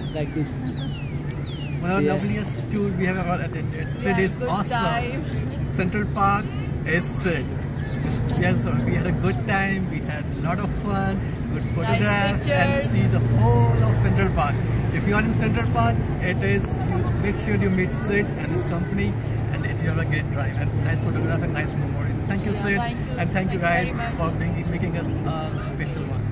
like this. One of the Yeah. loveliest tour we have ever attended. Sid Yeah, is good awesome. time. Central Park is Sid. Yes, sir. We had a good time. We had a lot of fun, good photographs, and pictures. see the whole of Central Park. If you are in Central Park, it is. You make sure you meet Sid and his company, and you have a great drive and nice photograph and nice memories. Thank you, Yeah, Sid, thank you. and thank you Thank you guys very for much. making us a special one.